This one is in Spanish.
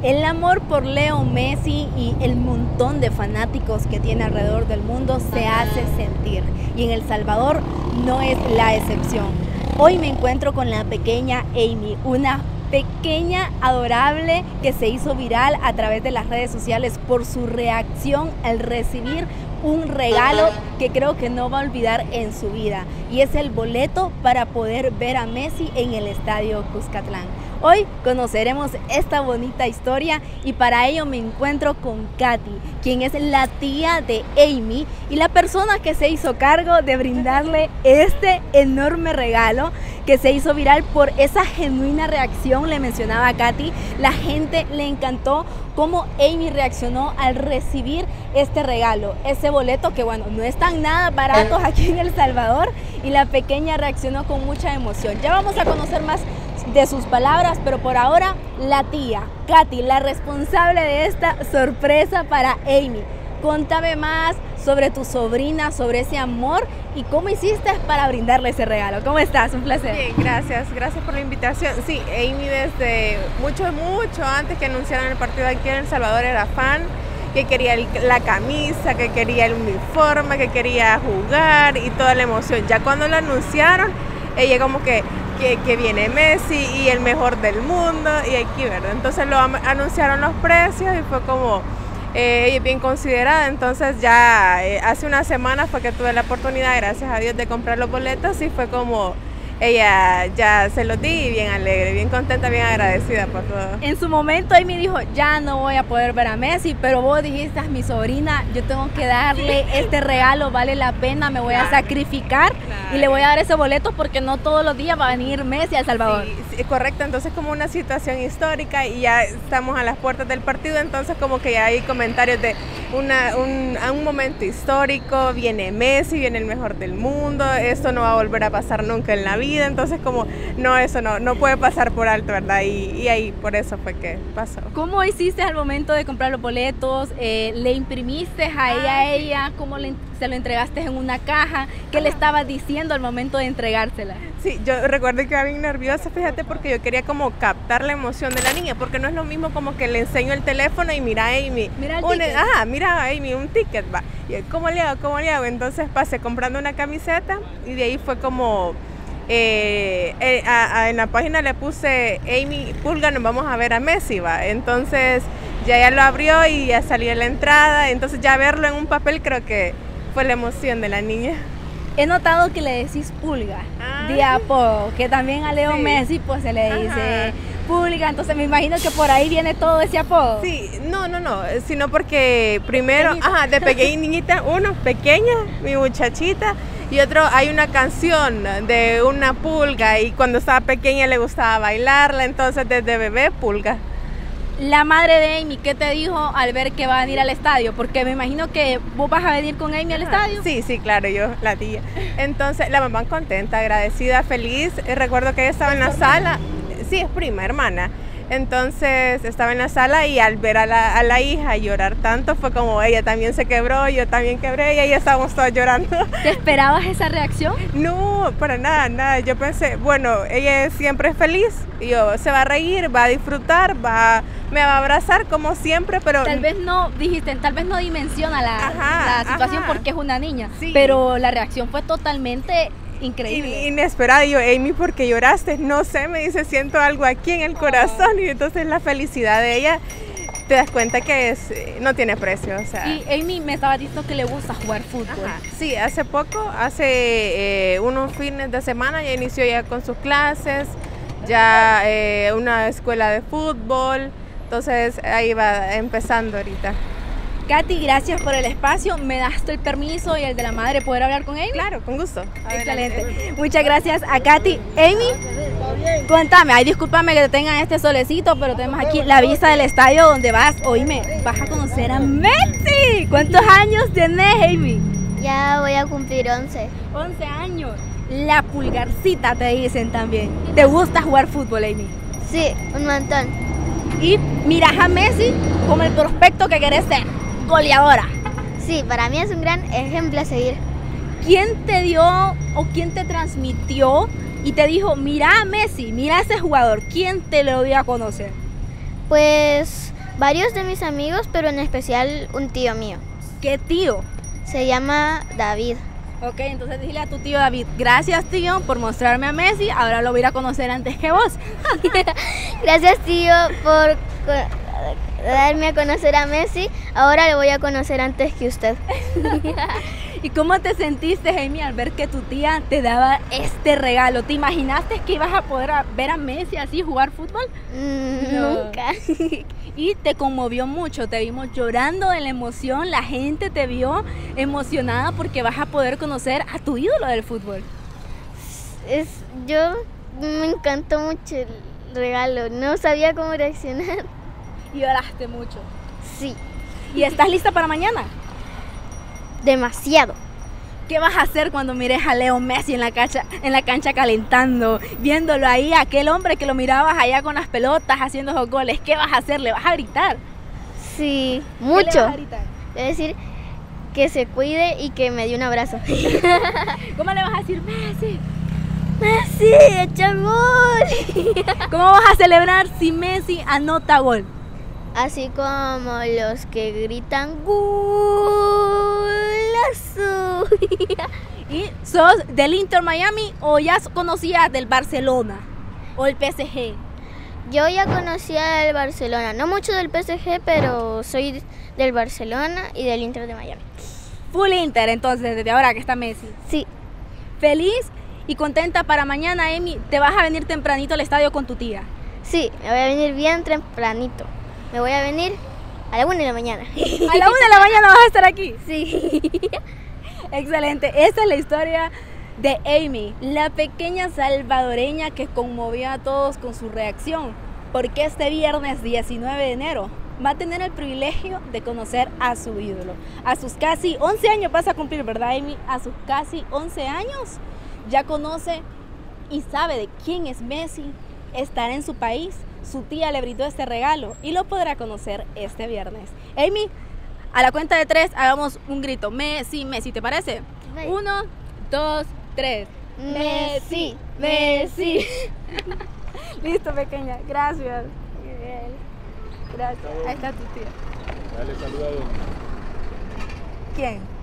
El amor por Leo Messi y el montón de fanáticos que tiene alrededor del mundo se hace sentir, y en El Salvador no es la excepción. Hoy me encuentro con la pequeña Amy, una pequeña adorable que se hizo viral a través de las redes sociales por su reacción al recibir un regalo que creo que no va a olvidar en su vida, y es el boleto para poder ver a Messi en el Estadio Cuscatlán. Hoy conoceremos esta bonita historia y para ello me encuentro con Katy, quien es la tía de Amy y la persona que se hizo cargo de brindarle este enorme regalo que se hizo viral por esa genuina reacción. Le mencionaba a Katy, la gente le encantó cómo Amy reaccionó al recibir este regalo, ese boleto que bueno, no están nada baratos aquí en El Salvador, y la pequeña reaccionó con mucha emoción. Ya vamos a conocer más de sus palabras, pero por ahora la tía Katy, la responsable de esta sorpresa para Amy. Contame más sobre tu sobrina, sobre ese amor y cómo hiciste para brindarle ese regalo. ¿Cómo estás? Un placer. Bien, gracias por la invitación. Sí, Amy desde mucho antes que anunciaran el partido aquí en El Salvador era fan, que quería la camisa, que quería el uniforme, que quería jugar y toda la emoción. Ya cuando lo anunciaron, ella como que viene Messi y el mejor del mundo y aquí, ¿verdad? Entonces lo anunciaron los precios y fue como ella es bien considerada. Entonces ya hace una semana fue que tuve la oportunidad, gracias a Dios, de comprar los boletos y fue como ella ya se los di, bien alegre, bien contenta, bien agradecida por todo. En su momento Amy dijo, ya no voy a poder ver a Messi, pero vos dijiste, a mi sobrina, yo tengo que darle este regalo, vale la pena, me voy a sacrificar y le voy a dar ese boleto porque no todos los días va a venir Messi a El Salvador. Sí, correcto, entonces como una situación histórica y ya estamos a las puertas del partido, entonces como que ya hay comentarios de un momento histórico, viene Messi, viene el mejor del mundo, esto no va a volver a pasar nunca en la vida, entonces como no, eso no puede pasar por alto, ¿verdad? Y ahí por eso fue que pasó. ¿Cómo hiciste al momento de comprar los boletos? ¿Le imprimiste ahí a ella? ¿Cómo se lo entregaste en una caja? ¿Qué le estabas diciendo al momento de entregársela? Sí, yo recuerdo que iba bien nerviosa, fíjate, porque yo quería como captar la emoción de la niña, porque no es lo mismo como que le enseño el teléfono y mira Amy, mira el ticket. Mira Amy, un ticket, va. Y yo, ¿cómo le hago? Entonces pasé comprando una camiseta y de ahí fue como en la página le puse Amy Pulga, nos vamos a ver a Messi, va. Entonces ya lo abrió y ya salió la entrada, entonces ya verlo en un papel creo que fue la emoción de la niña. He notado que le decís Pulga de apodo, que también a Leo Messi pues se le dice Pulga, entonces me imagino que por ahí viene todo ese apodo. Sí, no, sino porque primero, de pequeñita, uno, pequeña, mi muchachita, y otro, hay una canción de una pulga y cuando estaba pequeña le gustaba bailarla, entonces desde bebé, Pulga. La madre de Amy, ¿qué te dijo al ver que va a venir al estadio? Porque me imagino que vos vas a venir con Amy al estadio. Sí, claro, yo, la tía. Entonces, la mamá contenta, agradecida, feliz. Recuerdo que ella estaba en la sala. Sí, es prima, hermana. Entonces, estaba en la sala y al ver a la hija llorar tanto, fue como ella también se quebró, yo también quebré y ahí estábamos todos llorando. ¿Te esperabas esa reacción? No, para nada. Yo pensé, bueno, ella siempre es feliz, y yo, se va a reír, va a disfrutar, me va a abrazar como siempre, pero tal vez no dimensiona la situación porque es una niña, pero la reacción fue totalmente increíble. Inesperada. Yo, Amy, ¿por qué lloraste? No sé, me dice, siento algo aquí en el corazón, y entonces la felicidad de ella, te das cuenta que no tiene precio, o sea. Y Amy me estaba diciendo que le gusta jugar fútbol. Sí, hace unos fines de semana ya inició ya con sus clases, ya una escuela de fútbol, entonces ahí va empezando ahorita. Katy, gracias por el espacio. ¿Me das el permiso y el de la madre poder hablar con Amy? Claro, con gusto. Excelente. Muchas gracias a Katy. Amy, cuéntame, discúlpame que te tengan este solecito, pero tenemos aquí la vista del estadio donde vas. Oíme, vas a conocer a Messi. ¿Cuántos años tienes, Amy? Ya voy a cumplir 11. 11 años. La pulgarcita te dicen también. ¿Te gusta jugar fútbol, Amy? Sí, un montón. Y miras a Messi como el prospecto que querés ser. Goleadora. Sí, para mí es un gran ejemplo a seguir. ¿Quién te dio o quién te transmitió y te dijo, mira a Messi, mira a ese jugador? ¿Quién te lo dio a conocer? Pues Varios de mis amigos, pero en especial un tío mío. ¿Qué tío? Se llama David. Ok, entonces dile a tu tío David, gracias tío por mostrarme a Messi, ahora lo voy a ir a conocer antes que vos. Gracias, tío, por darme a conocer a Messi. Ahora lo voy a conocer antes que usted. ¿Y cómo te sentiste, Amy, al ver que tu tía te daba este regalo? ¿Te imaginaste que ibas a poder ver a Messi así jugar fútbol? No. Nunca. Y te conmovió mucho, te vimos llorando de la emoción, la gente te vio emocionada porque vas a poder conocer a tu ídolo del fútbol. Yo me encantó mucho el regalo, no sabía cómo reaccionar. Y lloraste mucho. Sí, ¿Y estás lista para mañana? demasiado. ¿Qué vas a hacer cuando mires a Leo Messi en la cancha calentando, viéndolo ahí, aquel hombre que lo mirabas allá con las pelotas haciendo esos goles? ¿Qué vas a hacer? ¿Le vas a gritar? Sí, ¿Qué le mucho. vas a gritar? Es decir, que se cuide y que me dé un abrazo. ¿Cómo le vas a decir Messi? Messi, echa el gol. ¿Cómo vas a celebrar si Messi anota gol? Así como los que gritan golazo. ¿Y sos del Inter Miami o ya conocías del Barcelona o el PSG? Yo ya conocía el Barcelona, no mucho del PSG, pero soy del Barcelona y del Inter de Miami. Full Inter entonces, desde ahora que está Messi. Sí, Feliz y contenta para mañana, Amy. Te vas a venir tempranito al estadio con tu tía. sí, me voy a venir bien tempranito. Me voy a venir a la 1 de la mañana. A la 1 de la mañana vas a estar aquí. Sí. Excelente. Esta es la historia de Amy, la pequeña salvadoreña que conmovió a todos con su reacción, porque este viernes 19 de enero va a tener el privilegio de conocer a su ídolo. A sus casi 11 años vas a cumplir, ¿verdad, Amy? A sus casi 11 años ya conoce y sabe de quién es Messi, estará en su país, su tía le brindó este regalo y lo podrá conocer este viernes. Amy, a la cuenta de 3 hagamos un grito. Messi, Messi, ¿te parece? Bye. 1, 2, 3. Messi, Messi. Listo, pequeña. Gracias. Gracias. Ahí está tu tía. Dale, saluda a Doña. ¿Quién?